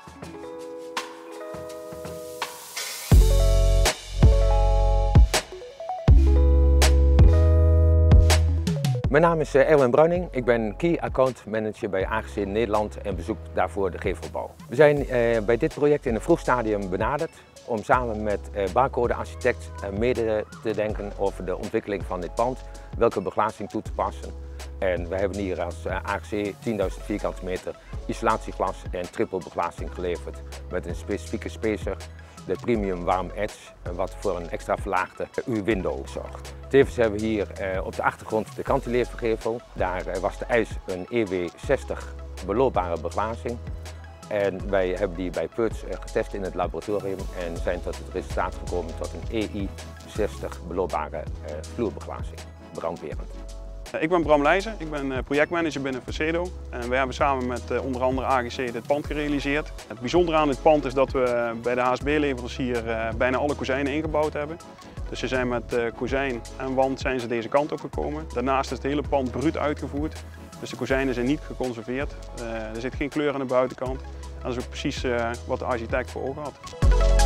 Mijn naam is Erwin Bruining. Ik ben Key Account Manager bij AGC Nederland en bezoek daarvoor de gevelbouw. We zijn bij dit project in een vroeg stadium benaderd om samen met Barcode Architect mede te denken over de ontwikkeling van dit pand, welke beglazing toe te passen. En we hebben hier als AGC 10.000 vierkante meter isolatieglas en triple beglazing geleverd met een specifieke spacer, de Premium Warm Edge, wat voor een extra verlaagde U-window zorgt. Tevens hebben we hier op de achtergrond de cantilevergevel. Daar was de eis een EW60 beloopbare beglazing. En wij hebben die bij Peurts getest in het laboratorium en zijn tot het resultaat gekomen tot een EI60 beloopbare vloerbeglazing, brandwerend. Ik ben Bram Leijzen, ik ben projectmanager binnen Facedo en wij hebben samen met onder andere AGC dit pand gerealiseerd. Het bijzondere aan dit pand is dat we bij de HSB-leverancier bijna alle kozijnen ingebouwd hebben. Dus ze zijn met kozijn en wand zijn ze deze kant op gekomen. Daarnaast is het hele pand bruut uitgevoerd, dus de kozijnen zijn niet geconserveerd. Er zit geen kleur aan de buitenkant en dat is ook precies wat de architect voor ogen had.